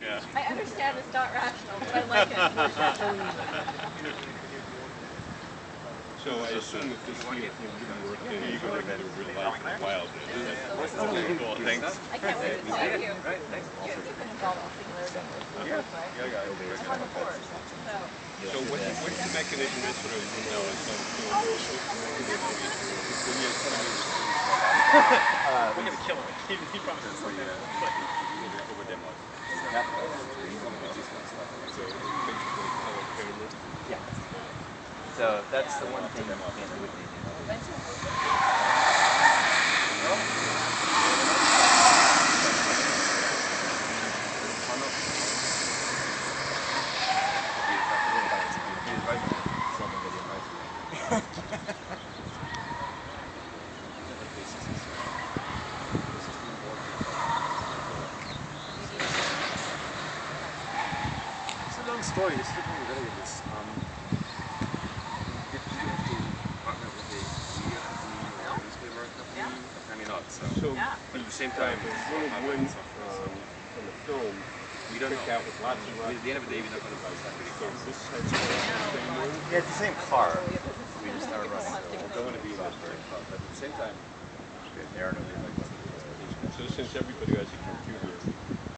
Yeah. I understand it's not rational, but I like it. So I assume if this here didn't work, then you could bring it to real life in the wild. Okay, cool. Thanks. I can't wait to see you. You've been involved in singular business before, right? I'm on the board. So what's the mechanism is for We're gonna kill him. He promises to over demo. Yeah. So that's the one thing you can't do with these. It's a long story. It's different with any of this. Did you have to partner with a media company or a newspaper company? Apparently not. So, but at the same time, from the film, we don't know. out with lots and lots. At the end of the day, we're not going to buy that many cars. Yeah, it's the same car. We just started running. We're going to be in that very car, but at the same time, Narrative. So since everybody has a